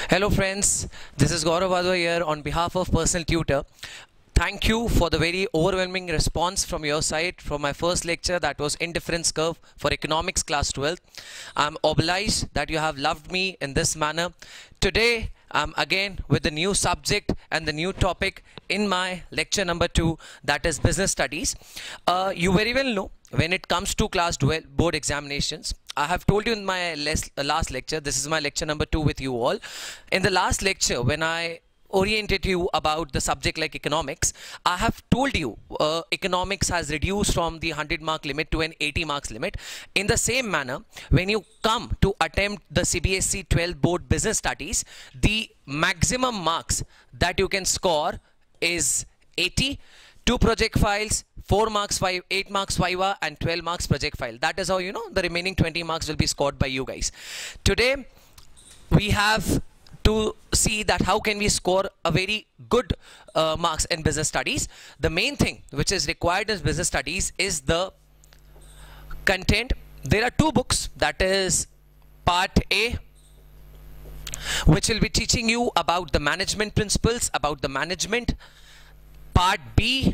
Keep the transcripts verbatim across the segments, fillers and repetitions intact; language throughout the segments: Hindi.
Hello friends, this is Gaurav Vadwa here on behalf of Personal Tutor. Thank you for the very overwhelming response from your side from my first lecture, that was Indifference Curve for Economics Class twelve. I'm obliged that you have loved me in this manner. Today I'm again with the new subject and the new topic in my lecture number two, that is Business Studies. Uh, you very well know when it comes to class twelve board examinations, I have told you in my last lecture, this is my lecture number two with you all. In the last lecture, when I oriented you about the subject like economics, I have told you uh, economics has reduced from the one hundred mark limit to an eighty marks limit. In the same manner, when you come to attempt the C B S E twelve board business studies, the maximum marks that you can score is eighty. Two project files, four marks, five, eight marks Viva, and twelve marks project file. That is how, you know, the remaining twenty marks will be scored by you guys. Today, we have to see that how can we score a very good uh, marks in business studies. The main thing which is required in business studies is the content. There are two books, that is part A, which will be teaching you about the management principles, about the management. Part B,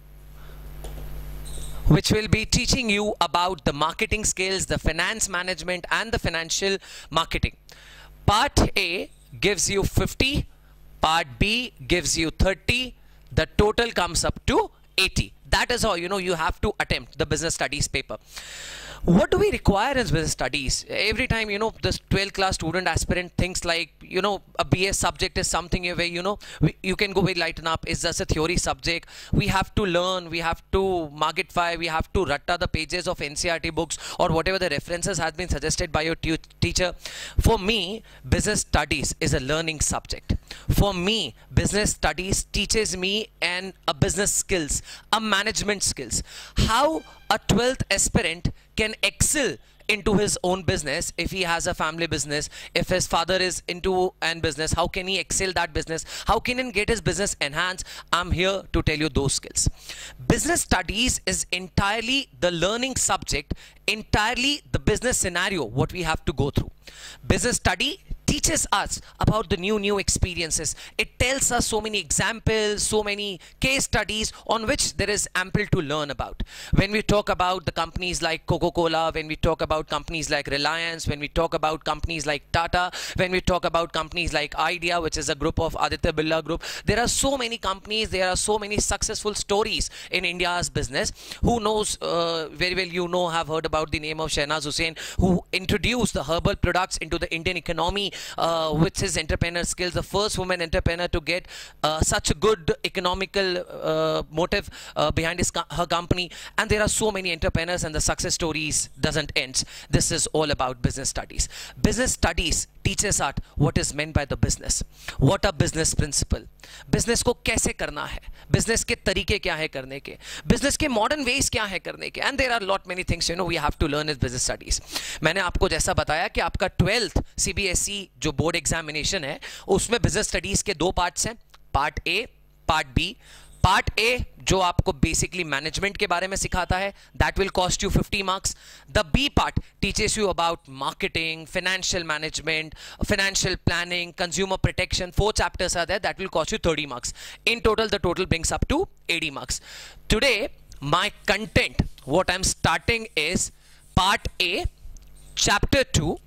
which will be teaching you about the marketing skills, the finance management and the financial marketing. Part A gives you fifty, part B gives you thirty, the total comes up to eighty. That is how, you know, you have to attempt the business studies paper. What do we require in business studies? Every time, you know, this twelfth class student aspirant thinks like, you know, a B S subject is something where, you know, we, you can go very lighten up. It's just a theory subject. We have to learn, we have to marketify, we have to ratta the pages of N C E R T books or whatever the references has been suggested by your teacher. For me, business studies is a learning subject. For me, business studies teaches me and a business skills, a management skills. How a twelfth aspirant can excel into his own business. If he has a family business, if his father is into an business, how can he excel that business? How can he get his business enhanced? I'm here to tell you those skills. Business studies is entirely the learning subject, entirely the business scenario what we have to go through. Business study teaches us about the new new experiences. It tells us so many examples, so many case studies on which there is ample to learn about. When we talk about the companies like Coca-Cola, when we talk about companies like Reliance, when we talk about companies like Tata, when we talk about companies like Idea, which is a group of Aditya Birla Group, there are so many companies, there are so many successful stories in India's business. Who knows, uh, very well you know, have heard about the name of Shehnaz Hussain, who introduced the herbal products into the Indian economy Uh, with his entrepreneur skills, the first woman entrepreneur to get uh, such a good economical uh, motive uh, behind his co her company. And there are so many entrepreneurs, and the success stories doesn't end. This is all about business studies. Business studies teaches us what is meant by the business, what are business principle, business को कैसे करना है, business के तरीके क्या है करने के, business के modern ways क्या है करने के, and there are lot many things, you know, we have to learn in business studies. मैंने आपको जैसा बताया कि आपका twelfth C B S E जो बोर्ड एग्जामिनेशन है, उसमें बिजनेस स्टडीज के दो पार्ट्स हैं, part A, part B. Part A जो आपको बेसिकली मैनेजमेंट के बारे में सिखाता है, that will cost you fifty marks. The B part teaches you about marketing, financial management, financial planning, consumer protection. Four chapters are there, that will cost you thirty marks. In total the total brings up to eighty marks. Today my content, what I'm starting is part A, chapter two.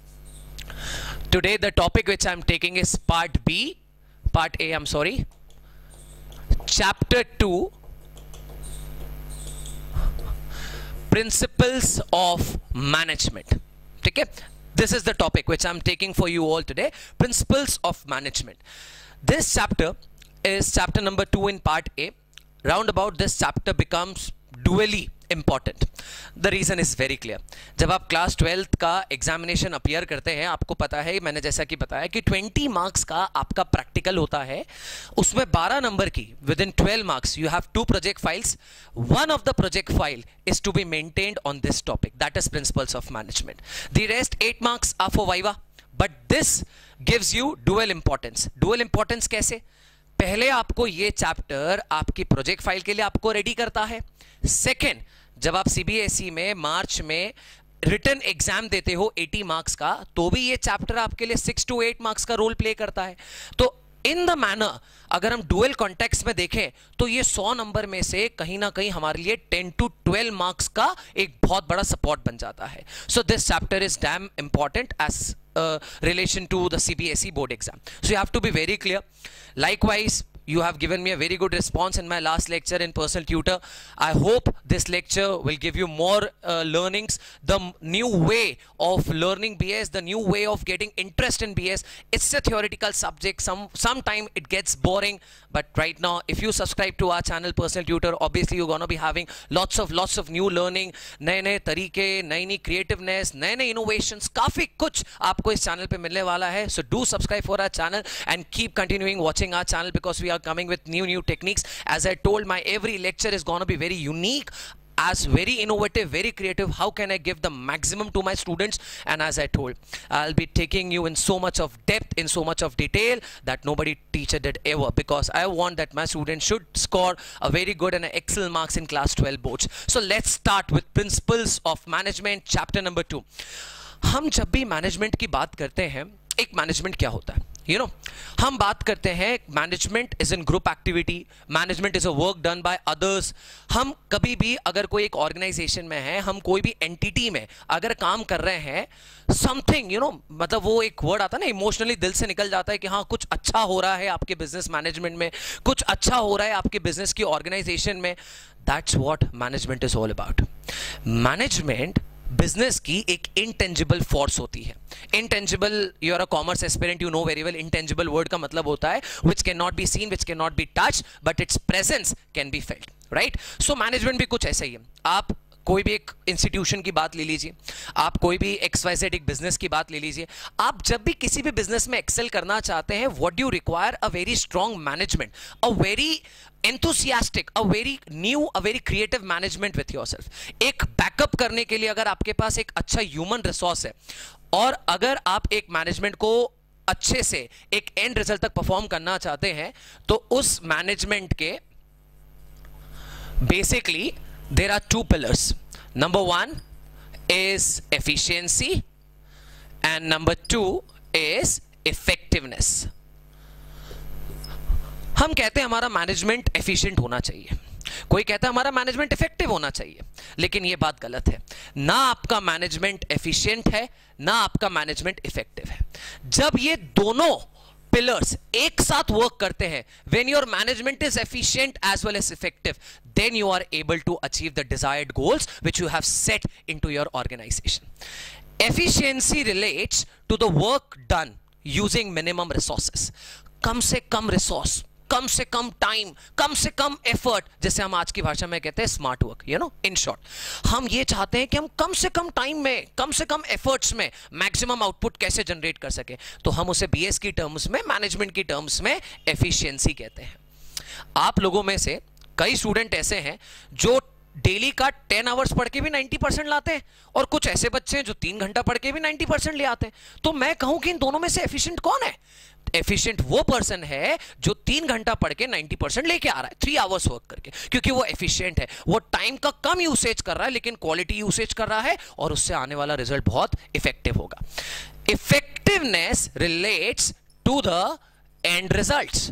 Today the topic which I'm taking is part B, part A, I'm sorry, chapter two, principles of management. Okay, this is the topic which I'm taking for you all today, principles of management. This chapter is chapter number two in part A. Roundabout this chapter becomes dually important. The reason is very clear. जब आप क्लास ट्वेल्थ का एग्जामिनेशन अपियर करते हैं, आपको पता है, मैंने जैसा कि बताया कि ट्वेंटी मार्क्स का आपका प्रैक्टिकल होता है, उसमें बारह नंबर की within twelve marks you have to project files. One of the project file is to be maintained on this topic, that is principles of management. The rest eight marks are for Viva, but this gives you dual importance. Dual importance कैसे? पहले आपको ये चैप्टर आपकी प्रोजेक्ट फाइल के लिए आपको रेडी करता है. सेकेंड, जब आप सीबीएसई में मार्च में रिटन एग्जाम देते हो अस्सी मार्क्स का, तो भी ये चैप्टर आपके लिए सिक्स टू एट मार्क्स का रोल प्ले करता है। तो इन द मैनर अगर हम डुअल कॉन्टेक्स्ट में देखें तो ये सौ नंबर में से कहीं ना कहीं हमारे लिए टेन टू ट्वेल्व मार्क्स का एक बहुत बड़ा सपोर्ट बन जाता है। So this chapter is damn important as relation to the CBSE board exam, so you have to be very clear. Likewise you have given me a very good response in my last lecture in personal tutor. I hope this lecture will give you more uh, learnings, the new way of learning B S, the new way of getting interest in B S. It's a theoretical subject, some sometime it gets boring, but right now if you subscribe to our channel personal tutor, obviously you're going to be having lots of lots of new learning, नए नए तरीके, नई नई creativeness, नए नए innovations, काफी कुछ आपको इस चैनल पे मिलने वाला है। So do subscribe for our channel and keep continuing watching our channel because we are coming with new new techniques. As I told, my every lecture is going to be very unique, as very innovative, very creative. How can I give the maximum to my students? And as I told, I'll be taking you in so much of depth, in so much of detail that nobody teacher did ever, because I want that my students should score a very good and excellent marks in class twelve boards. So let's start with principles of management, chapter number two. हम जब भी मैनेजमेंट की बात करते हैं, एक मैनेजमेंट क्या होता है, यू नो हम बात करते हैं management is in group activity, management is a work done by others. हम कभी भी अगर कोई एक ऑर्गेनाइजेशन में है, हम कोई भी एंटिटी में अगर काम कर रहे हैं, समथिंग यू नो मतलब वो एक वर्ड आता है ना, इमोशनली दिल से निकल जाता है कि हाँ कुछ अच्छा हो रहा है आपके बिजनेस मैनेजमेंट में, कुछ अच्छा हो रहा है आपके बिजनेस की ऑर्गेनाइजेशन में। That's what management is all about. Management business की एक इंटेंजिबल फोर्स होती है। Intangible, you are a commerce aspirant, you know very well, intangible word का मतलब होता है which can not be seen, which can not be touch, but its presence can be felt, right. So management भी कुछ ऐसा ही है। आप कोई भी एक इंस्टीट्यूशन की बात ले लीजिए, आप कोई भी एक्स वाई जेड एक बिजनेस की बात ले लीजिए, आप जब भी किसी भी बिजनेस में एक्सेल करना चाहते हैं, what do you require? A very strong management, a very enthusiastic, a very new, a very creative management with yourself. एक बैकअप करने के लिए अगर आपके पास एक अच्छा ह्यूमन रिसोर्स है और अगर आप एक मैनेजमेंट को अच्छे से एक एंड रिजल्ट तक परफॉर्म करना चाहते हैं, तो उस मैनेजमेंट के basically there are two pillars. Number one is efficiency and number two is effectiveness. हम कहते हैं हमारा मैनेजमेंट एफिशिएंट होना चाहिए, कोई कहता है हमारा मैनेजमेंट इफेक्टिव होना चाहिए, लेकिन यह बात गलत है. ना आपका मैनेजमेंट एफिशिएंट है, ना आपका मैनेजमेंट इफेक्टिव है. जब ये दोनों पिलर्स एक साथ वर्क करते हैं, when your management is efficient as well as effective, then you are able to achieve the desired goals which you have set into your organization. Efficiency relates to the work done using minimum resources. कम से कम रिसोर्स, कम से कम टाइम, कम से कम एफर्ट, जैसे हम आज की भाषा में कहते हैं smart work, you know. In short, हम ये चाहते हैं कि हम कम से कम टाइम में, कम से कम एफर्ट्स में मैक्सिमम आउटपुट कैसे जनरेट कर सके. तो हम उसे बीएस की टर्म्स में, मैनेजमेंट की टर्म्स में एफिशिएंसी कहते हैं. आप लोगों में से कई स्टूडेंट ऐसे हैं जो डेली का टेन आवर्स पढ़ के भी नाइंटी परसेंट लाते हैं, और कुछ ऐसे बच्चे हैं जो तीन घंटा पढ़ के भी नाइंटी परसेंट ले आते हैं. तो मैं कहूं कि इन दोनों में से एफिशिएंट कौन है? एफिशिएंट वो पर्सन है जो तीन घंटा पढ़ के नाइंटी परसेंट लेके आ रहा है, थ्री आवर्स वर्क करके, क्योंकि वो एफिशिएंट है. वो टाइम का कम यूसेज कर रहा है लेकिन क्वालिटी यूसेज कर रहा है, और उससे आने वाला रिजल्ट बहुत इफेक्टिव होगा. Effectiveness relates to the end results.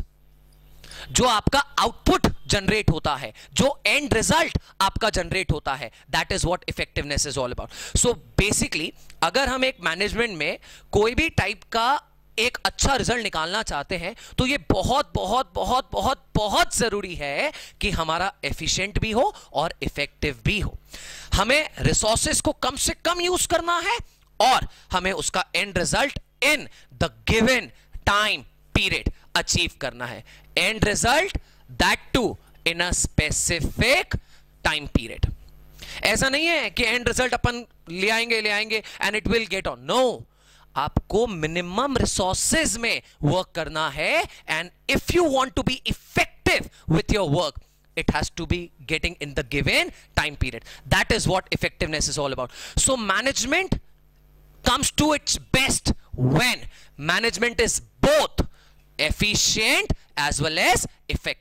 जो आपका आउटपुट जनरेट होता है, जो एंड रिजल्ट आपका जनरेट होता है, that is what effectiveness is all about. So basically अगर हम एक मैनेजमेंट में कोई भी टाइप का एक अच्छा रिजल्ट निकालना चाहते हैं, तो ये बहुत बहुत बहुत बहुत बहुत जरूरी है कि हमारा एफिशिएंट भी हो और इफेक्टिव भी हो. हमें रिसोर्सेस को कम से कम यूज करना है और हमें उसका end result in the given time period achieve करना है. End result that too in a specific time period. ऐसा नहीं है कि एंड रिजल्ट अपन ले आएंगे ले आएंगे and it will get on. No, आपको मिनिमम रिसोर्सेज में वर्क करना है, and if you want to be effective with your work, it has to be getting in the given time period. That is what effectiveness is all about. So management comes to its best when management is both efficient as well as effective.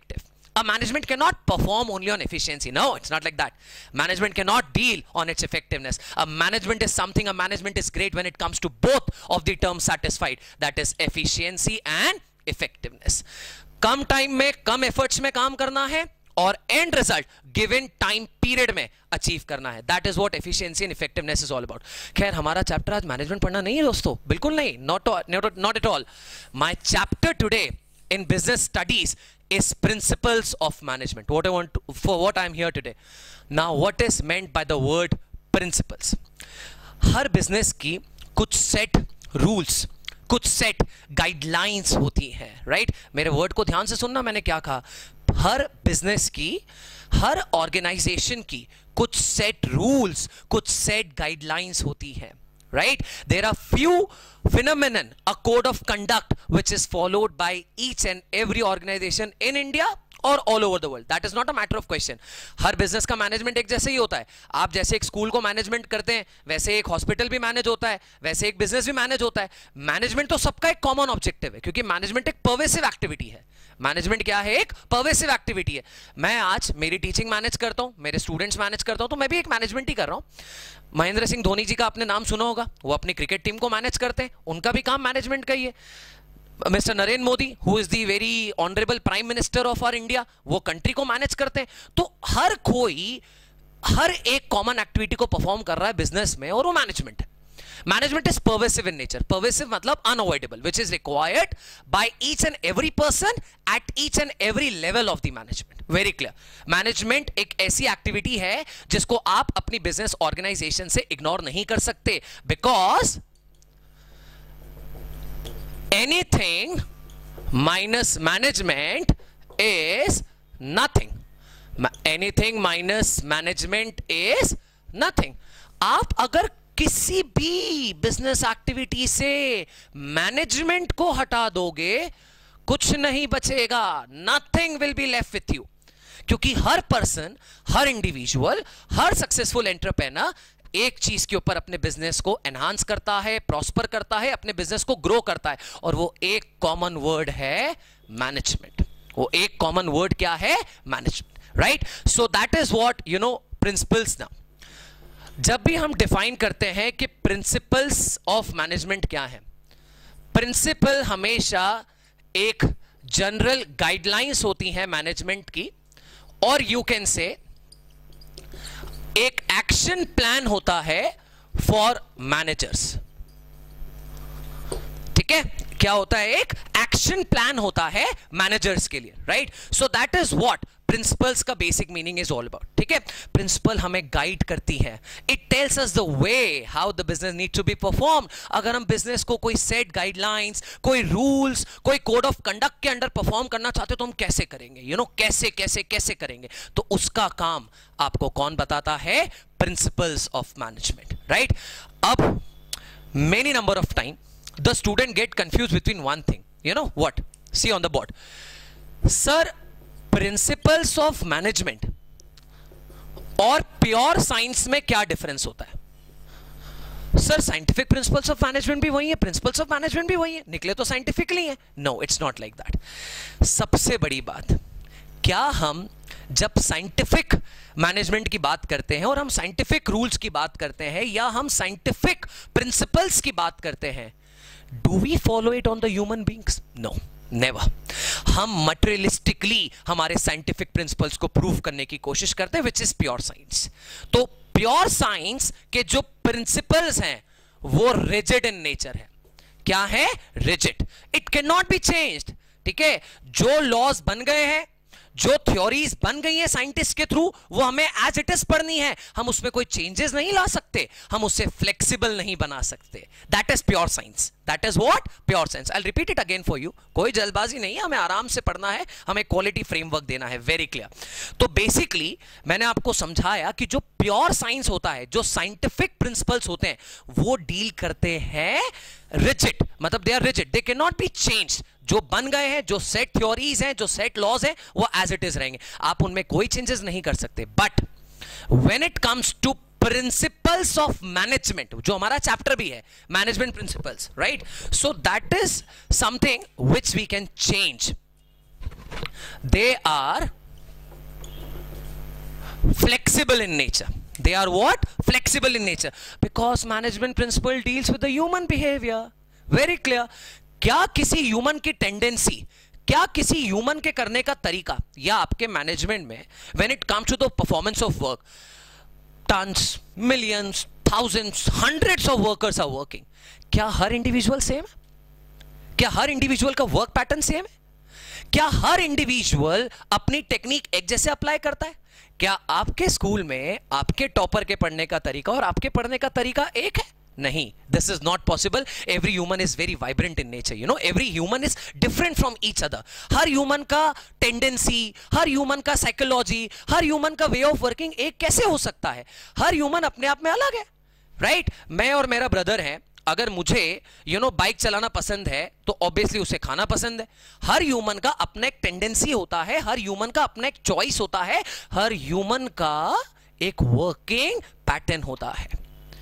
A management cannot perform only on efficiency. No, it's not like that. Management cannot deal on its effectiveness. A management is something, a management is great when it comes to both of the terms satisfied. That is efficiency and effectiveness. कम टाइम में कम एफर्ट्स में काम करना है और end result given time period में अचीव करना है. That is what efficiency and effectiveness is all about. खैर हमारा चैप्टर आज मैनेजमेंट पढ़ना नहीं है दोस्तों, बिल्कुल नहीं, not not at all. My chapter today in business studies is principles of management. What I want to, for what I am here today. Now what is meant by the word principles? हर business की कुछ set rules, कुछ set guidelines होती हैं, right? मेरे word को ध्यान से सुनना, मैंने क्या कहा. हर business की, हर organization की कुछ set rules, कुछ set guidelines होती हैं. Right? There are few phenomenon, a code of conduct which is followed by each and every organization in India or all over the world. That is not a matter of question. Her business का management एक जैसे ही होता है. आप जैसे एक स्कूल को मैनेजमेंट करते हैं वैसे एक हॉस्पिटल भी मैनेज होता है, वैसे एक बिजनेस भी मैनेज होता है. मैनेजमेंट तो सबका एक कॉमन ऑब्जेक्टिव है, क्योंकि मैनेजमेंट एक पर्वेसिव एक्टिविटी है. मैनेजमेंट क्या है? एक पर्वेसिव एक्टिविटी है. मैं आज मेरी टीचिंग मैनेज करता हूं, मेरे स्टूडेंट्स मैनेज करता हूं, तो मैं भी एक मैनेजमेंट ही कर रहा हूं. महेंद्र सिंह धोनी जी का आपने नाम सुना होगा, वो अपनी क्रिकेट टीम को मैनेज करते हैं, उनका भी काम मैनेजमेंट का ही है. Mister Narendra Modi, who is the very honourable prime minister of our India, वो कंट्री को मैनेज करते हैं. तो हर कोई हर एक कॉमन एक्टिविटी को परफॉर्म कर रहा है बिजनेस में, और वो मैनेजमेंट है. Management is pervasive in nature. Pervasive मतलब unavoidable, which is required by each and every person at each and every level of the management. Very clear. Management एक ऐसी activity है जिसको आप अपनी business organization से ignore नहीं कर सकते, because anything minus management is nothing. Anything minus management is nothing. आप अगर किसी भी बिजनेस एक्टिविटी से मैनेजमेंट को हटा दोगे, कुछ नहीं बचेगा. Nothing will be left with you. क्योंकि हर पर्सन, हर इंडिविजुअल, हर सक्सेसफुल एंटरप्रेन्योर एक चीज के ऊपर अपने बिजनेस को एनहांस करता है, प्रॉस्पर करता है, अपने बिजनेस को ग्रो करता है, और वो एक कॉमन वर्ड है मैनेजमेंट. वो एक कॉमन वर्ड क्या है? Management. Right? So that is what you know principles. Now जब भी हम डिफाइन करते हैं कि प्रिंसिपल्स ऑफ मैनेजमेंट क्या है, प्रिंसिपल हमेशा एक जनरल गाइडलाइंस होती हैं मैनेजमेंट की, और यू कैन से एक एक्शन प्लान होता है फॉर मैनेजर्स. ठीक है? क्या होता है? एक एक्शन प्लान होता है मैनेजर्स के लिए. Right? So that is what principles का basic meaning is all about. ठीक है? प्रिंसिपल हमें गाइड करती है. It tells us the way how the business need to be performed. अगर हम बिजनेस को कोई सेट गाइडलाइंस, कोई रूल्स, कोई कोड ऑफ कंडक्ट के अंडर परफॉर्म करना चाहते हो तो हम कैसे करेंगे? यू नो कैसे कैसे कैसे करेंगे? तो उसका काम आपको कौन बताता है? Principles of management. राइट? अब many number of time the student get confused between one thing. You know what? See on the board. Sir, principles of management और प्योर साइंस में क्या डिफरेंस होता है? Sir scientific principles of management भी वही है, प्रिंसिपल्स ऑफ मैनेजमेंट भी वही है, निकले तो साइंटिफिकली है. No, it's not like that. सबसे बड़ी बात, क्या हम जब साइंटिफिक मैनेजमेंट की बात करते हैं और हम साइंटिफिक रूल्स की बात करते हैं या हम साइंटिफिक प्रिंसिपल्स की बात करते हैं, do we follow it on the human beings? No, never. हम materialistically हमारे scientific principles को prove करने की कोशिश करते हैं, which is pure science. तो pure science के जो principles हैं वो rigid in nature है. क्या है? Rigid. It cannot be changed. ठीक है? जो laws बन गए हैं, जो थ्योरीज बन गई है साइंटिस्ट के थ्रू, वो हमें एज इट इज पढ़नी है. हम उसमें कोई चेंजेस नहीं ला सकते, हम उसे फ्लेक्सिबल नहीं बना सकते. That is pure science. That is what? Pure science. I will repeat it again for you. कोई जल्दबाजी नहीं है, हमें आराम से पढ़ना है, हमें क्वालिटी फ्रेमवर्क देना है. Very clear. तो बेसिकली मैंने आपको समझाया कि जो प्योर साइंस होता है, जो साइंटिफिक प्रिंसिपल्स होते हैं, वो डील करते हैं रिजिड, मतलब they are rigid, they can not be changed. जो बन गए हैं, जो सेट थ्योरीज हैं, जो सेट लॉज हैं, वो एज इट इज रहेंगे, आप उनमें कोई चेंजेस नहीं कर सकते. But when it comes to principles of management, जो हमारा चैप्टर भी है, management principles, right? So that is something which we can change. They are flexible in nature. They are what? Flexible in nature. Because management principle deals with the human behavior. Very clear. क्या किसी human की tendency, क्या किसी human के करने का तरीका या आपके management में when it comes to the performance of work, tons, millions, thousands, hundreds of workers are working. क्या हर individual same है? क्या हर individual का work pattern same है? क्या हर इंडिविजुअल अपनी टेक्निक एक जैसे अप्लाई करता है? क्या आपके स्कूल में आपके टॉपर के पढ़ने का तरीका और आपके पढ़ने का तरीका एक है? नहीं, this is not possible. Every human is very vibrant in nature. You know, every human is different from each other. हर ह्यूमन का टेंडेंसी, हर ह्यूमन का साइकोलॉजी, हर ह्यूमन का वे ऑफ वर्किंग एक कैसे हो सकता है? हर ह्यूमन अपने आप में अलग है, राइट right? मैं और मेरा ब्रदर है, अगर मुझे यू नो बाइक चलाना पसंद है तो ऑब्वियसली उसे खाना पसंद है. हर ह्यूमन का अपना एक टेंडेंसी होता है, हर ह्यूमन का अपना एक चॉइस होता है, हर ह्यूमन का एक वर्किंग पैटर्न होता है.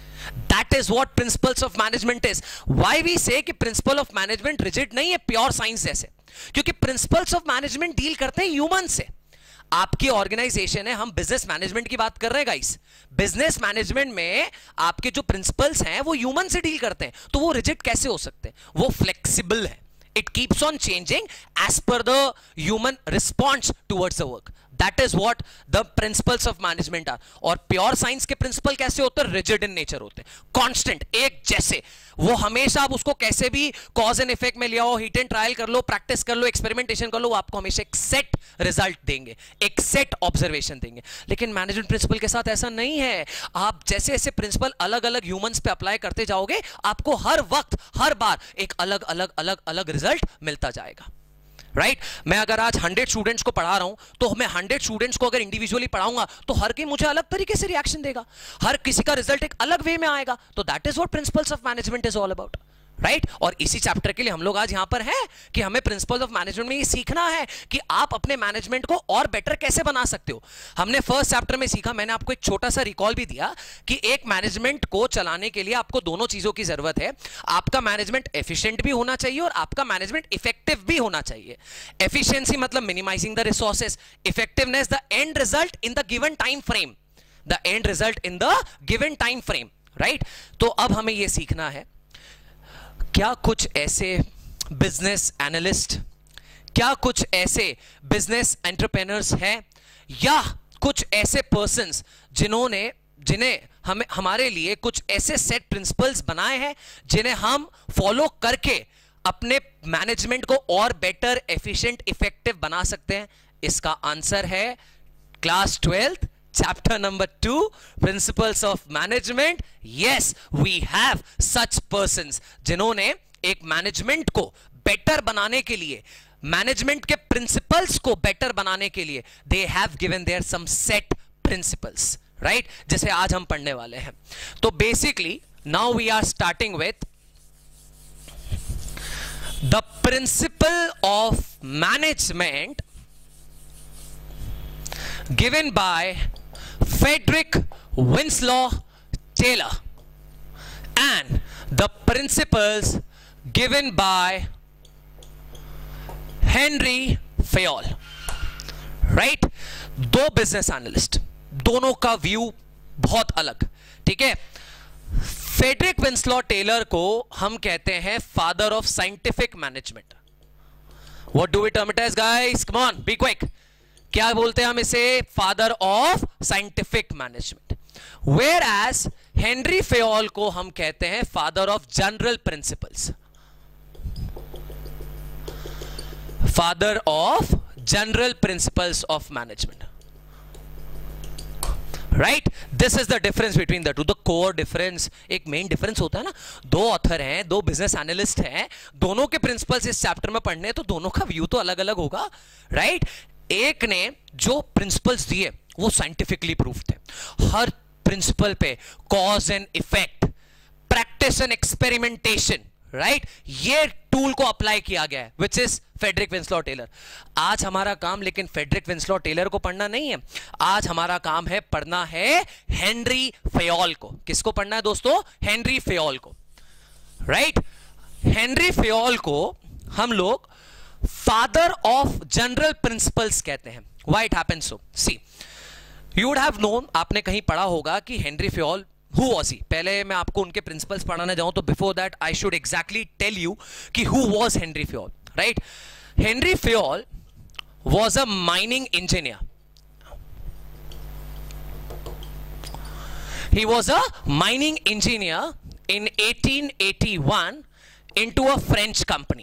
That is what principles of management is. Why we say कि principle of management rigid नहीं है प्योर साइंस जैसे, क्योंकि principles of management डील करते हैं ह्यूमन से. आपकी ऑर्गेनाइजेशन है, हम बिजनेस मैनेजमेंट की बात कर रहे हैं गाइस. बिजनेस मैनेजमेंट में आपके जो प्रिंसिपल्स हैं वो ह्यूमन से डील करते हैं, तो वो रिजिड कैसे हो सकते हैं? वो फ्लेक्सिबल है. It keeps on changing as per the human response towards the work. That is what the principles of management are. और प्योर साइंस के प्रिंसिपल कैसे होते हैं? रिजिड इन नेचर होते हैं, कांस्टेंट, एक जैसे. वो हमेशा आप उसको कैसे भी कॉज एंड इफेक्ट में ले आओ, हिट एंड ट्रायल कर लो, प्रैक्टिस कर लो, एक्सपेरिमेंटेशन कर लो, वो आपको हमेशा एक सेट रिजल्ट देंगे, एक सेट ऑब्जर्वेशन देंगे. लेकिन मैनेजमेंट प्रिंसिपल के साथ ऐसा नहीं है. आप जैसे ऐसे प्रिंसिपल अलग अलग ह्यूमंस पे अप्लाई करते जाओगे, आपको हर वक्त हर बार एक अलग अलग अलग अलग रिजल्ट मिलता जाएगा, राइट right? मैं अगर आज हंड्रेड स्टूडेंट्स को पढ़ा रहा हूं, तो मैं हंड्रेड स्टूडेंट्स को अगर इंडिविजुअली पढ़ाऊंगा तो हर कोई मुझे अलग तरीके से रिएक्शन देगा, हर किसी का रिजल्ट एक अलग वे में आएगा. तो that is what principles of management is all about, right right? और इसी चैप्टर के लिए हम लोग आज यहां पर हैं कि हमें प्रिंसिपल्स ऑफ मैनेजमेंट में ये सीखना है कि आप अपने मैनेजमेंट को और बेटर कैसे बना सकते हो. हमने फर्स्ट चैप्टर में सीखा, मैंने आपको एक छोटा सा रिकॉल भी दिया कि एक मैनेजमेंट को चलाने के लिए आपको दोनों चीजों की जरूरत है. आपका मैनेजमेंट एफिशिएंट भी होना चाहिए और आपका मैनेजमेंट इफेक्टिव भी होना चाहिए. एफिशिएंसी मतलब minimising the resources, effectiveness the end result in the given time frame, the end result in the given time frame, right. तो अब हमें यह सीखना है, क्या कुछ ऐसे बिजनेस एनालिस्ट, क्या कुछ ऐसे बिजनेस एंटरप्रेन्योर्स हैं या कुछ ऐसे पर्संस जिन्होंने जिन्हें हमें हमारे लिए कुछ ऐसे सेट प्रिंसिपल्स बनाए हैं जिन्हें हम फॉलो करके अपने मैनेजमेंट को और बेटर, एफिशिएंट, इफेक्टिव बना सकते हैं? इसका आंसर है class twelfth chapter number two, principles of management. Yes, we have such persons जिन्होंने एक मैनेजमेंट को बेटर बनाने के लिए, मैनेजमेंट के प्रिंसिपल्स को बेटर बनाने के लिए they have given their some set principles, right? जैसे आज हम पढ़ने वाले हैं. तो basically now we are starting with the principle of management given by Frederick Winslow Taylor and the principles given by Henry Fayol, right? दो बिजनेस एनालिस्ट, दोनों का व्यू बहुत अलग, ठीक है. फेडरिक विंस्लॉ टेलर को हम कहते हैं father of scientific management. What do we term it as guys? Come on, be quick. क्या बोलते हैं हम इसे? Father of scientific management. Whereas Henry Fayol को हम कहते हैं father of general principles, father of general principles of management, right. This is the difference between the two, the core difference. एक मेन डिफरेंस होता है ना, दो ऑथर हैं, दो बिजनेस एनालिस्ट हैं, दोनों के प्रिंसिपल्स इस चैप्टर में पढ़ने हैं, तो दोनों का व्यू तो अलग अलग होगा, राइट. एक ने जो प्रिंसिपल्स दिए वो साइंटिफिकली प्रूफ थे. हर प्रिंसिपल पे cause and effect, practice and experimentation, right, ये टूल को अप्लाई किया गया है, which is Frederick Winslow Taylor. आज हमारा काम लेकिन फेडरिक विंस्लॉ टेलर को पढ़ना नहीं है, आज हमारा काम है पढ़ना है हेनरी फेयोल को. किसको पढ़ना है दोस्तों? हेनरी फेयोल को, राइट. हेनरी फेयोल को हम लोग फादर ऑफ जनरल प्रिंसिपल्स कहते हैं. Why it happens so? See, you would have known, आपने कहीं पढ़ा होगा कि Henry Fayol who was he. पहले मैं आपको उनके प्रिंसिपल्स पढ़ाने जाऊं तो before that I should exactly tell you कि who was Henry Fayol. Right, Henry Fayol was a mining engineer. He was a mining engineer in eighteen eighty-one into a French company,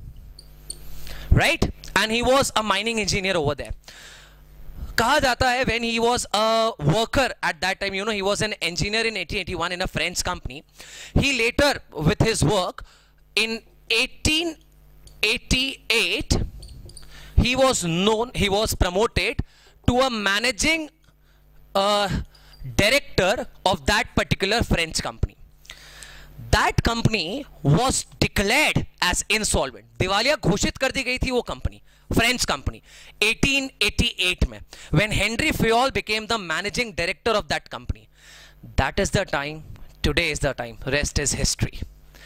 right? And he was a mining engineer over there. कहा जाता है when he was a worker at that time, you know, he was an engineer in eighteen eighty-one in a French company. He later, with his work in eighteen eighty-eight, he was known, he was promoted to a managing uh, director of that particular French company. That company was declared as insolvent. दिवालिया घोषित कर दी गई थी वो company, French company, eighteen eighty-eight में, when Henry Fayol became the managing director of that company. That is the time, today is the time, rest is history.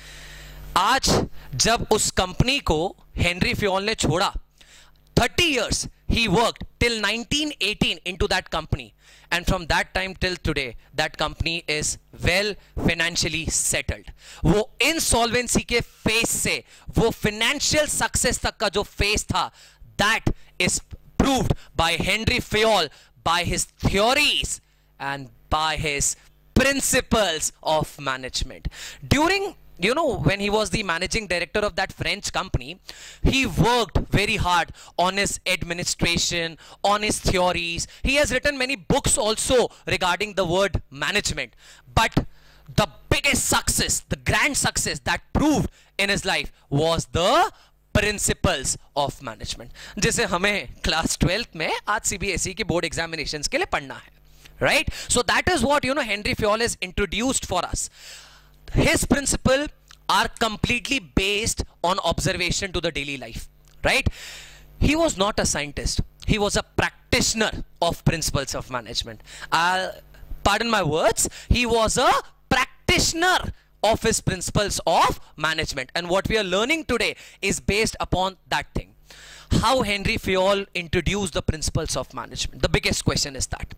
आज जब उस कंपनी को हेनरी फ्योल ने छोड़ा, thirty years he worked till nineteen eighteen into that company, and from that time till today that company is well financially settled. वो insolvency के phase से वो financial success तक का जो phase था, that is proved by Henry Fayol, by his theories and by his principles of management. During, you know, when he was the managing director of that French company, he worked very hard on his administration, on his theories. He has written many books also regarding the word management. But the biggest success, the grand success that proved in his life was the principles of management, जिसे हमें क्लास ट्वेल्थ में आज सीबीएसई की बोर्ड एग्जामिनेशंस के लिए पढ़ना है. Right? So that is what, you know, Henry Fayol has introduced for us. His principles are completely based on observation to the daily life, right? He was not a scientist. He was a practitioner of principles of management. Uh, pardon my words. He was a practitioner of his principles of management. And what we are learning today is based upon that thing. How Henry Fayol introduced the principles of management. The biggest question is that.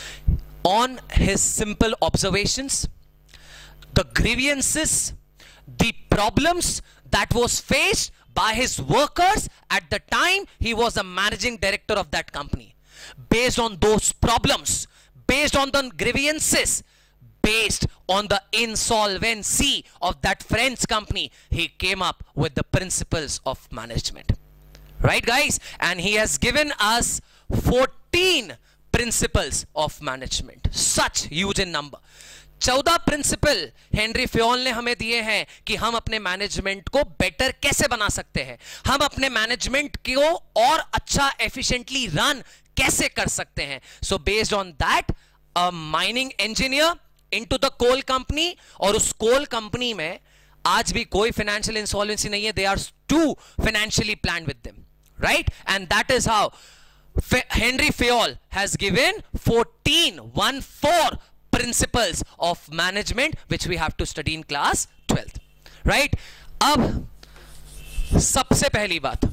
On his simple observations, the grievances, the problems that was faced by his workers at the time he was the managing director of that company. Based on those problems, based on the grievances, based on the insolvency of that French company, he came up with the principles of management. Right, guys? And he has given us fourteen principles of management. Such huge in number. चौदह प्रिंसिपल हेनरी फ्योल ने हमें दिए हैं कि हम अपने मैनेजमेंट को बेटर कैसे बना सकते हैं, हम अपने मैनेजमेंट को और अच्छा एफिशिएंटली रन कैसे कर सकते हैं. So based on that a mining engineer into the coal company, और उस कोल कंपनी में आज भी कोई फाइनेंशियल इंसॉल्वेंसी नहीं है. They are to financially plan with them, right? And that is how Henry Fayol has given fourteen, one four principles of management which we have to study in class twelfth, right? अब सबसे पहली बात,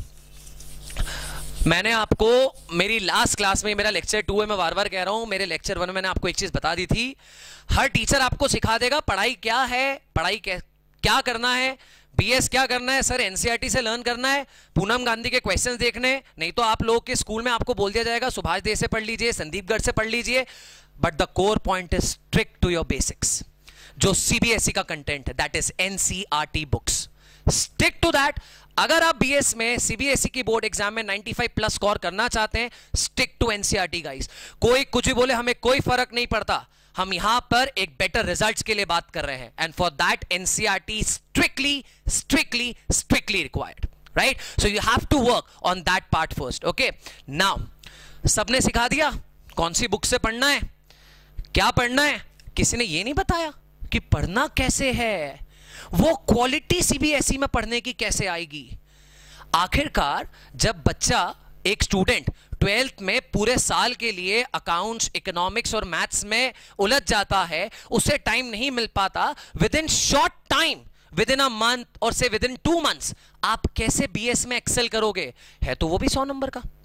मैंने आपको मेरी लास्ट क्लास में, मेरा लेक्चर टू है, मैं बार बार कह रहा हूं, मेरे लेक्चर वन में मैंने आपको एक चीज बता दी थी. हर टीचर आपको सिखा देगा पढ़ाई क्या है, पढ़ाई क्या क्या करना है, बीएस क्या करना है, सर एनसीईआरटी से लर्न करना है, पूनम गांधी के क्वेश्चंस देखने, नहीं तो आप लोग के स्कूल में आपको बोल दिया जाएगा सुभाष देव से पढ़ लीजिए, संदीप गर्ग से पढ़ लीजिए. But the core point is strict to your basics. जो सीबीएसई का कंटेंट है, that is NCERT books. Stick to that. अगर आप बीएस में सीबीएसई की बोर्ड एग्जाम में ninety-five प्लस स्कोर करना चाहते हैं, स्टिक टू एनसीईआरटी गाइस. कोई कुछ भी बोले, हमें कोई फर्क नहीं पड़ता. हम यहां पर एक बेटर रिजल्ट्स के लिए बात कर रहे हैं. And for that NCERT strictly strictly strictly required, right? So you have to work on that part first. Okay, now सबने सिखा दिया कौन सी बुक से पढ़ना है, क्या पढ़ना है. किसी ने ये नहीं बताया कि पढ़ना कैसे है, वो क्वालिटी सीबीएसई में पढ़ने की कैसे आएगी. आखिरकार जब बच्चा, एक स्टूडेंट ट्वेल्थ में पूरे साल के लिए अकाउंट्स, इकोनॉमिक्स और मैथ्स में उलझ जाता है, उसे टाइम नहीं मिल पाता. Within short time, within a month और से विद इन टू मंथ्स आप कैसे बीएस में एक्सेल करोगे? है तो वो भी सौ नंबर का,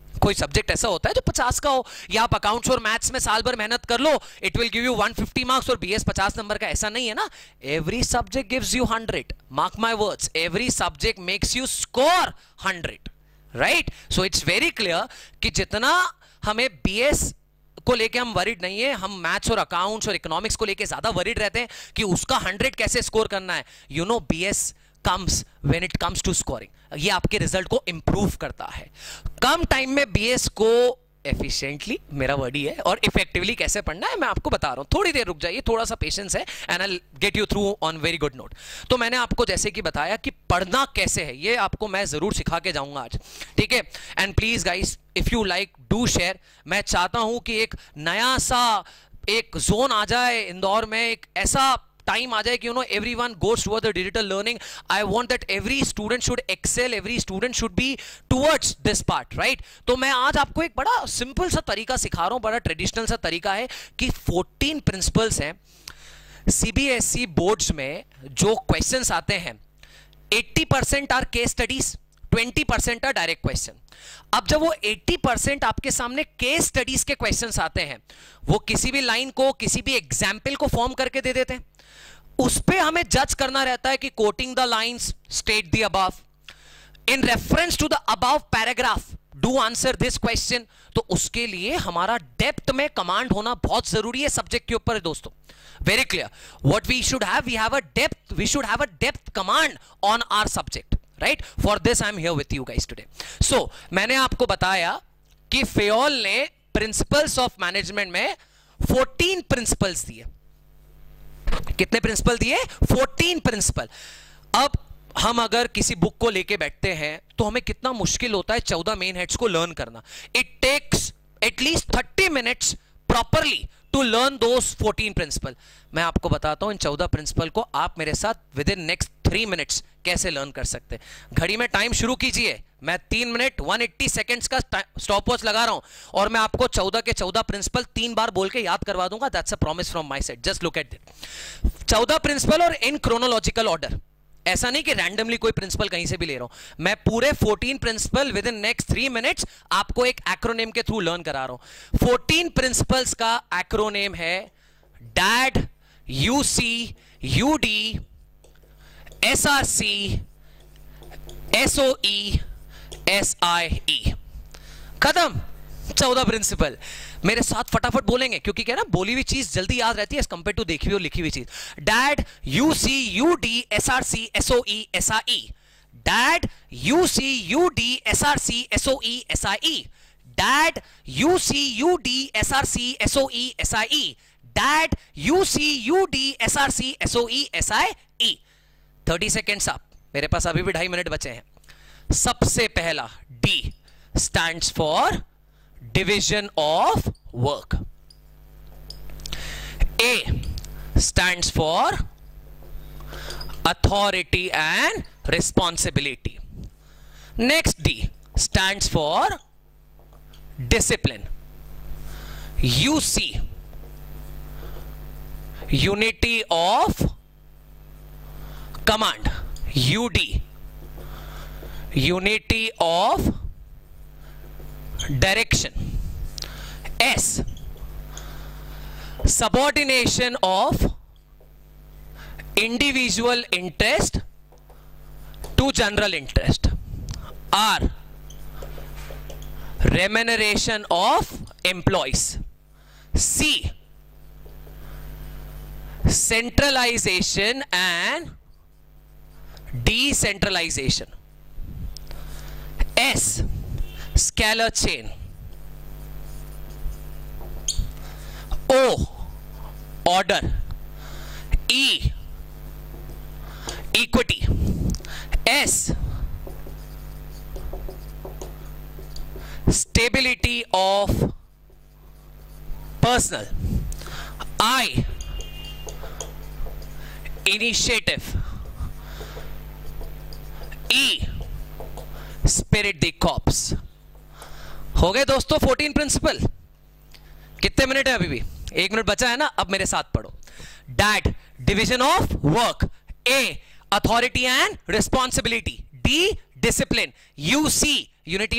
कोई सब्जेक्ट ऐसा होता है जो पचास का हो, या आप अकाउंट्स और मैथ्स में साल भर मेहनत कर लो, it will give you one fifty marks और बीएस पचास नंबर का, ऐसा नहीं है ना. Every subject gives you hundred. Mark my words, every subject makes you score hundred. Right? So it's very clear कि जितना हमें बीएस को लेके हम वरीड नहीं है, हम मैथ्स और अकाउंट्स और इकोनॉमिक्स को लेके ज्यादा वरीड रहते हैं कि उसका हंड्रेड कैसे स्कोर करना है. You know BS comes when it comes to scoring. ये आपके रिजल्ट को इंप्रूव करता है. कम टाइम में बीएस को एफिशिएंटली, मेरा वर्ड ही है, और इफेक्टिवली कैसे पढ़ना है मैं आपको बता रहा हूं. थोड़ी देर रुक जाइए, थोड़ा सा पेशेंस है, and I get you through on very good note. तो मैंने आपको जैसे कि बताया कि पढ़ना कैसे है, ये आपको मैं जरूर सिखा के जाऊंगा आज. ठीक है? And please guys, if you like do share. मैं चाहता हूं कि एक नया सा एक जोन आ जाए इंदौर में, एक ऐसा टाइम आ जाए कि you know everyone goes toward the digital learning. I want that every student should excel, every student should be towards this part. Right? तो मैं आज आपको एक बड़ा सिंपल सा तरीका सिखा रहा हूं, बड़ा ट्रेडिशनल सा तरीका है कि फोर्टीन प्रिंसिपल्स हैं सीबीएसई बोर्ड्स में. जो क्वेश्चंस आते हैं eighty percent are case studies, twenty percent are direct question. अब जब वो एटी परसेंट आपके सामने केस स्टडीज के क्वेश्चंस आते हैं, वो किसी भी लाइन को, किसी भी एग्जाम्पल को फॉर्म करके दे देते हैं. उस पे हमें जज करना रहता है कि quoting the lines state the above, in reference to the above paragraph do answer this question. तो उसके लिए हमारा डेप्थ में कमांड होना बहुत जरूरी है सब्जेक्ट के ऊपर दोस्तों. Very clear. What we should have, we have a depth, we should have a depth command on our subject. Right? For this I am here with you guys today. So मैंने आपको बताया कि फेयोल ने प्रिंसिपल्स ऑफ मैनेजमेंट में फोर्टीन प्रिंसिपल्स दिए. कितने प्रिंसिपल दिए? Fourteen principle. अब हम अगर किसी बुक को लेके बैठते हैं तो हमें कितना मुश्किल होता है चौदह मेन हेड्स को लर्न करना. It takes at least thirty minutes properly to learn those fourteen principle. मैं आपको बताता हूं इन चौदह प्रिंसिपल को आप मेरे साथ within next three minutes कैसे लर्न कर सकते हैं. घड़ी में टाइम शुरू कीजिए. मैं तीन मिनट वन एट्टी सेकेंड्स का स्टॉप वॉच लगा रहा हूं और मैं आपको चौदह के चौदह प्रिंसिपल तीन बार बोल के याद करवा दूंगा. That's a promise from my side. Just look at it. चौदह प्रिंसिपल और इन क्रोनोलॉजिकल ऑर्डर. ऐसा नहीं कि रैंडमली कोई प्रिंसिपल कहीं से भी ले रहा हूं. मैं पूरे fourteen principle within next three minutes आपको एक एक्रोनेम के थ्रू लर्न करा रहा हूं. फोर्टीन प्रिंसिपल्स का एक्रोनेम है DAD, UC, UD, SRC, SOE, SIE. खत्म. चौदह प्रिंसिपल. मेरे साथ फटाफट बोलेंगे क्योंकि क्या ना, बोली हुई चीज जल्दी याद रहती है एज कंपेयर टू देखी हुई और लिखी हुई चीज. DAD, UC, UD, SRC, SOE, SI. DAD, UC, UD, SRC, SOE, SI. DAD, UC, UD, SRC, SOE, SI. DAD, UC, UD, SRC, SOE, SI. Thirty seconds आप. मेरे पास अभी भी ढाई मिनट बचे हैं. सबसे पहला D stands for division of work. A stands for authority and responsibility. Next D stands for discipline. U C unity of command. U D unity of direction. S subordination of individual interest to general interest. R remuneration of employees. C centralization and decentralization. S scalar chain. O order. E equity. S stability of personnel. I initiative. E spirit the corps. हो गए दोस्तों फोर्टीन प्रिंसिपल. कितने मिनट है? अभी भी एक मिनट बचा है ना. अब मेरे साथ पढ़ो. DAD division of work. A authority and responsibility. D discipline. U C unity of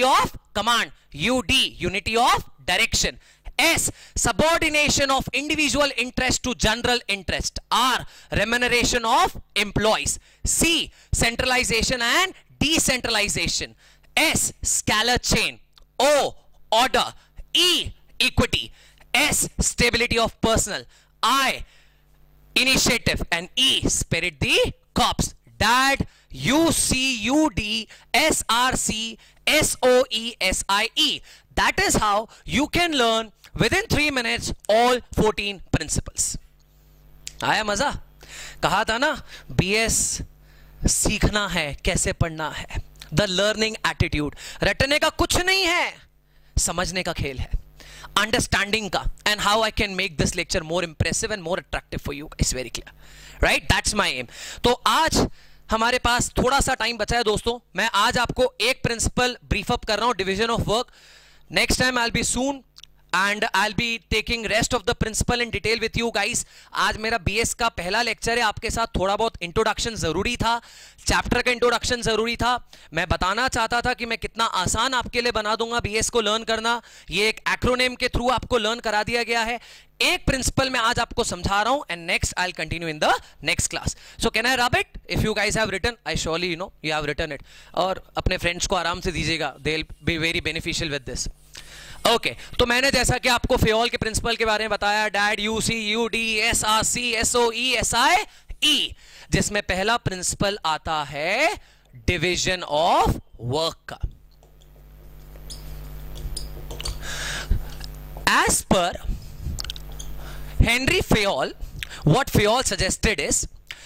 command. U D, unity of direction. S, subordination of individual interest to general interest. R, remuneration of employees. C, centralization and decentralization. S, scalar chain. O, order. E, equity. S, stability of personnel. I, initiative. And E, spirit the corps. Dad, U C U D S R C S O E S I E. That is how you can learn within three minutes all fourteen principles. आया मजा? कहा था ना B S सीखना है, कैसे पढ़ना है. The learning attitude. रटने का कुछ नहीं है, समझने का खेल है, understanding का. And how I can make this lecture more impressive and more attractive for you is very clear. Right? That's my aim. तो आज हमारे पास थोड़ा सा टाइम बचा है दोस्तों. मैं आज आपको एक प्रिंसिपल ब्रीफ अप कर रहा हूं, division of work. Next time I will be soon and I'll be taking rest of the principle in detail with you guys. आज मेरा B S का पहला लेक्चर है, आपके साथ थोड़ा बहुत इंट्रोडक्शन जरूरी था, चैप्टर का इंट्रोडक्शन जरूरी था. मैं बताना चाहता था कि मैं कितना आसान आपके लिए बना दूंगा B S को लर्न करना. ये एक एक्रोनेम के थ्रू आपको लर्न करा दिया गया है. एक प्रिंसिपल मैं आज आपको समझा रहा हूं and next I will continue in the next class. So can I rub it? If you guys have written, I surely you know you have written it. और अपने फ्रेंड्स को आराम से दीजिएगा, they will be very beneficial with this. Okay okay, तो मैंने जैसा कि आपको फेयोल के प्रिंसिपल के बारे में बताया, DAD U C U D S R C S O E S I E, जिसमें पहला प्रिंसिपल आता है डिवीजन ऑफ वर्क का. As per Henry Fayol, what Fayol suggested is,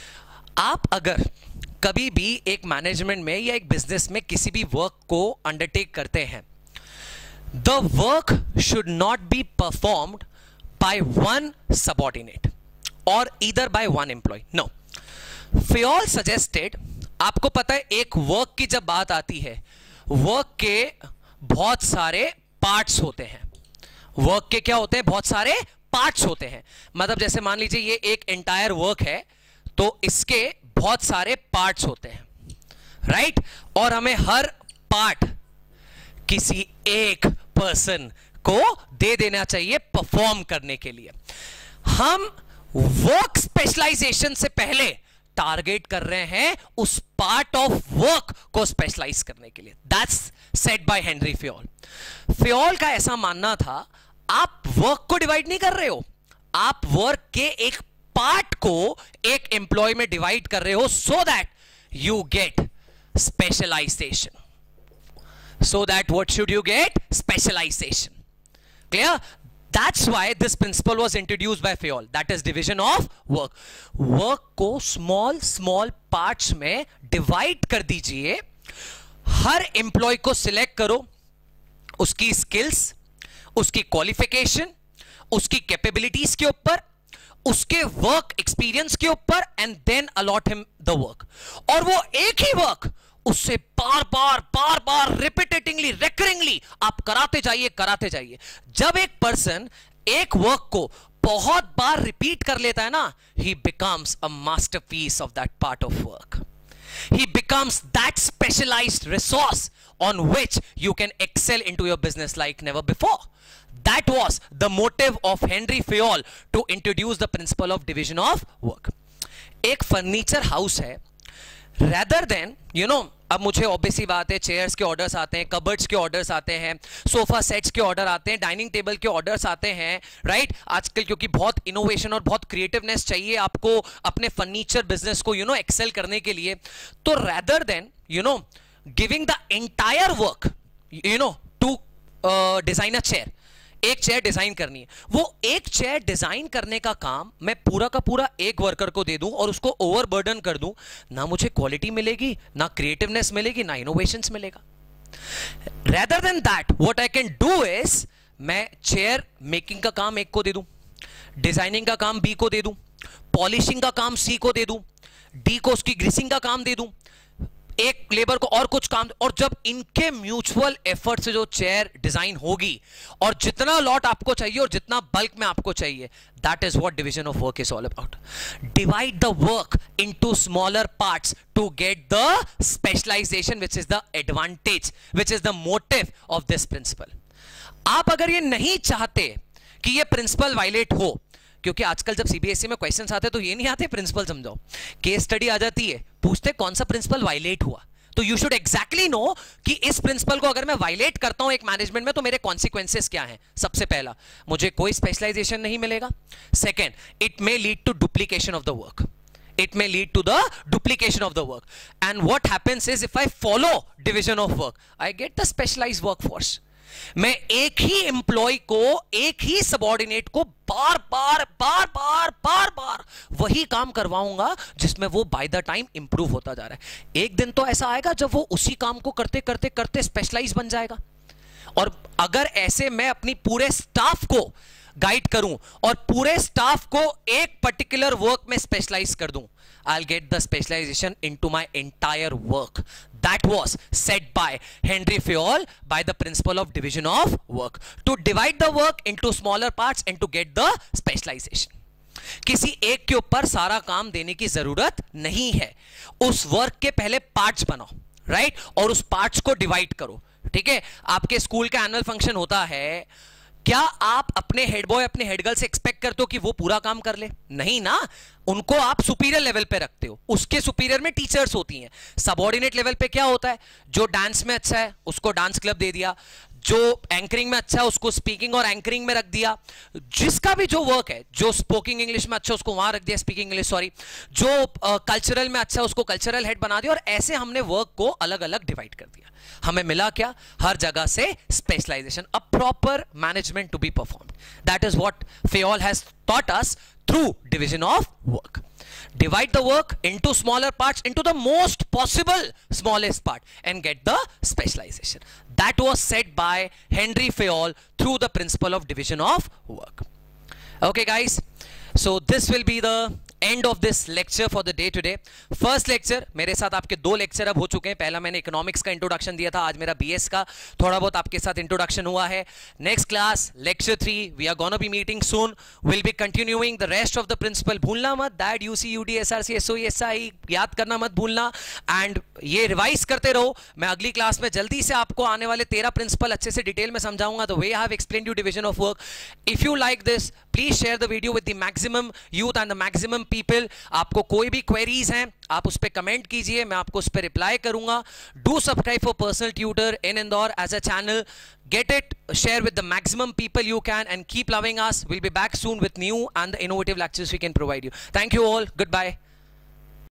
आप अगर कभी भी एक मैनेजमेंट में या एक बिजनेस में किसी भी वर्क को अंडरटेक करते हैं, the work should not be performed by one subordinate or either by one employee. No. Fayol suggested, आपको पता है एक वर्क की जब बात आती है, वर्क के बहुत सारे पार्ट्स होते हैं. वर्क के क्या होते हैं? बहुत सारे पार्ट्स होते हैं. मतलब जैसे मान लीजिए ये एक एंटायर वर्क है, तो इसके बहुत सारे पार्ट्स होते हैं, राइट right? और हमें हर पार्ट किसी एक पर्सन को दे देना चाहिए परफॉर्म करने के लिए. हम वर्क स्पेशलाइजेशन से पहले टारगेट कर रहे हैं उस पार्ट ऑफ वर्क को स्पेशलाइज करने के लिए. That's said by Henry Fayol. Fayol का ऐसा मानना था, आप वर्क को डिवाइड नहीं कर रहे हो, आप वर्क के एक पार्ट को एक एम्प्लॉय में डिवाइड कर रहे हो, so that you get specialisation. So that what should you get? Specialization. Clear? That's why this principle was introduced by Fayol. That is division of work. Work को small small parts में divide कर दीजिए. हर employee को select करो, उसकी skills, उसकी qualification, उसकी capabilities के ऊपर, उसके work experience के ऊपर, and then allot him the work. और वो एक ही work उससे बार बार बार बार रिपीटेटिंगली रेकरिंगली आप कराते जाइए कराते जाइए. जब एक पर्सन एक वर्क को बहुत बार रिपीट कर लेता है ना, he becomes a masterpiece of that part of work. He becomes that specialized resource on which you can excel into your business like never before. That was the motive of Henry Fayol to introduce the principle of division of work. एक फर्नीचर हाउस है, rather than you know, अब मुझे ऑब्वियसली बात है, चेयर्स के ऑर्डर्स आते हैं, कबर्ड्स के ऑर्डर्स आते हैं, सोफा सेट्स के ऑर्डर आते हैं, डाइनिंग टेबल के ऑर्डर्स आते हैं, राइट right? आजकल क्योंकि बहुत इनोवेशन और बहुत क्रिएटिवनेस चाहिए आपको अपने फर्नीचर बिजनेस को यू नो एक्सेल करने के लिए. तो rather than you know giving the entire work you know to design a chair, एक चेयर डिजाइन करनी है, वो एक चेयर डिजाइन करने का काम मैं पूरा का पूरा एक वर्कर को दे दूं और उसको ओवरबर्डन कर दूं, ना मुझे क्वालिटी मिलेगी, ना क्रिएटिवनेस मिलेगी, ना इनोवेशंस मिलेगा. Rather than that, what I can do is, मैं चेयर मेकिंग का काम एक को दे दूं, डिजाइनिंग का काम बी को दे दूं, पॉलिशिंग का काम सी को दे दूं, डी को उसकी ग्रीसिंग का काम दे दूं, एक लेबर को और कुछ काम, और जब इनके म्यूचुअल एफर्ट से जो चेयर डिजाइन होगी और जितना लॉट आपको चाहिए और जितना बल्क में आपको चाहिए, that is what division of work is all about. Divide the work into smaller parts to get the specialisation, which is the advantage, which is the motive of this principle. आप अगर ये नहीं चाहते कि ये प्रिंसिपल वायलेट हो, क्योंकि आजकल जब सीबीएसई में क्वेश्चंस आते हैं तो ये नहीं आते प्रिंसिपल समझाओ, केस स्टडी आ जाती है, पूछते कौन सा प्रिंसिपल वायलेट हुआ. तो यू शुड एग्जैक्टली नो कि इस प्रिंसिपल को अगर मैं वायलेट करता हूं एक मैनेजमेंट में तो मेरे कॉन्सिक्वेंसेस क्या हैं. सबसे पहला, मुझे कोई स्पेशलाइजेशन नहीं मिलेगा. Second, it may lead to duplication of the work. It may lead to the duplication of the work. And what happens is, if I follow division of work, I get the specialized workforce. मैं एक ही एम्प्लॉय को, एक ही सबऑर्डिनेट को बार बार बार बार बार बार वही काम करवाऊंगा जिसमें वो बाय द टाइम इंप्रूव होता जा रहा है. एक दिन तो ऐसा आएगा जब वो उसी काम को करते करते करते स्पेशलाइज बन जाएगा. और अगर ऐसे मैं अपनी पूरे स्टाफ को गाइड करूं और पूरे स्टाफ को एक पर्टिकुलर वर्क में स्पेशलाइज कर दूं, I'll get the specialization into my entire work. That was said by Henry Fayol by the principle of division of work. To divide the work into smaller parts and to get the specialization. किसी एक के ऊपर सारा काम देने की जरूरत नहीं है. उस वर्क के पहले पार्ट्स बनाओ, राइट right? और उस पार्ट्स को डिवाइड करो. ठीक है, आपके स्कूल का एनुअल फंक्शन होता है, क्या आप अपने हेड बॉय, अपने हेड गर्ल से एक्सपेक्ट करते हो कि वो पूरा काम कर ले? नहीं ना, उनको आप सुपीरियर लेवल पे रखते हो. उसके सुपीरियर में टीचर्स होती हैं. सबऑर्डिनेट लेवल पे क्या होता है, जो डांस में अच्छा है उसको डांस क्लब दे दिया, जो एंकरिंग में अच्छा है उसको स्पीकिंग और एंकरिंग में रख दिया, जिसका भी जो वर्क है, जो स्पोकिंग इंग्लिश में अच्छा है उसको वहां रख दिया, स्पीकिंग इंग्लिश सॉरी, जो कल्चरल uh, में अच्छा है उसको कल्चरल हेड बना दिया. और ऐसे हमने वर्क को अलग अलग डिवाइड कर दिया. हमें मिला क्या, हर जगह से specialisation. A proper management to be performed. That is what Fayol has taught us through division of work. Divide the work into smaller parts, into the most possible smallest part, and get the specialization. That was said by Henry Fayol through the principle of division of work. Okay guys, so this will be the end of this lecture for the day today. First lecture, मेरे साथ आपके दो लेक्चर अब हो चुके हैं. पहला मैंने इकोनॉमिक्स का इंट्रोडक्शन दिया था, आज मेरा बीएस का थोड़ा बहुत आपके साथ इंट्रोडक्शन हुआ है. Next class lecture three, we are gonna be meeting soon. Will be continuing the rest of the principle. भूलना मत, that UC UT SRC SOE SI याद करना मत भूलना, एंड ये रिवाइज करते रहो. मैं अगली क्लास में जल्दी से आपको आने वाले तेरह प्रिंसिपल अच्छे से डिटेल में समझाऊंगा. The way I have explained you division of work. If you like this, please share the video with the maximum youth and the maximum people. आपको कोई भी क्वेरीज हैं आप उस पर कमेंट कीजिए, मैं आपको उस पर रिप्लाई करूंगा. Do subscribe for personal tutor in Indore as a channel. Get it, share with the maximum people you can, and keep loving us. We'll be back soon with new and the innovative lectures we can provide you. Thank you all. Goodbye.